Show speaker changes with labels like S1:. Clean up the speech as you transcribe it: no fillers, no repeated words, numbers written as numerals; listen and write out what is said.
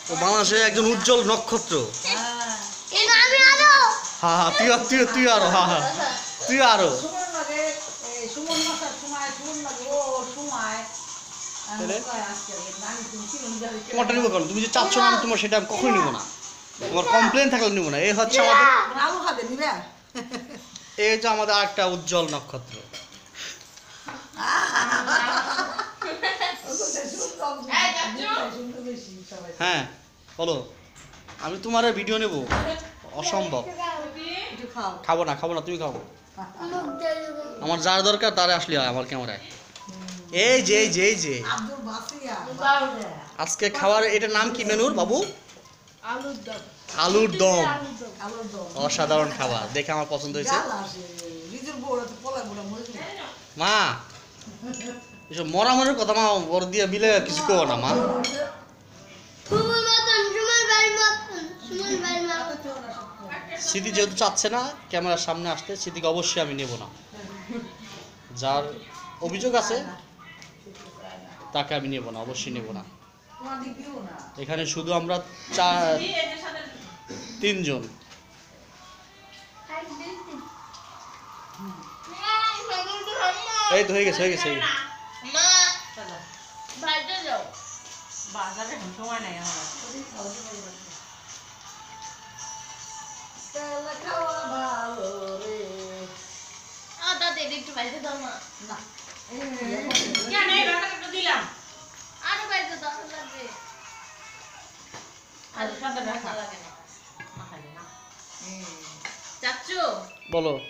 S1: ও বাংলাদেশের একজন উজ্জ্বল নক্ষত্র। হ্যাঁ হ্যাঁ তুই আরো হ্যাঁ হ্যাঁ তুই আরো তোমারটা নিবো কেন? তুমি যে চাচ্ছ না আমি তোমার সেটা আমি কখনোই নিবো না। তোমার কমপ্লেন থাকলে নিবো না। এই হচ্ছে আমাদের এই যে আমাদের আরেকটা উজ্জ্বল নক্ষত্র। হ্যাঁ বলো, আমি তোমার ভিডিও নেব? অসম্ভব। খাবো না তুমি খাবো। আমার যার দরকার তারে আসলে হয় আমার ক্যামেরায়। এই যে আজকে খাবার এটার নাম কি মেনুর বাবু? আলুর দম। অসাধারণ খাবার, দেখে আমার পছন্দ হয়েছে। মা এসব মরামরের কথা মা ওর দিয়ে বিলে কিছু করো না মা। স্মৃতি যেহেতু চাচ্ছে না ক্যামেরার সামনে আসতে, স্মৃতিকে অবশ্যই আমি নেব না। যার অভিযোগ আছে তাকে আমি নেব না, অবশ্যই নেব না। এখানে শুধু আমরা তিনজন। এই তো হয়ে গেছে বলো।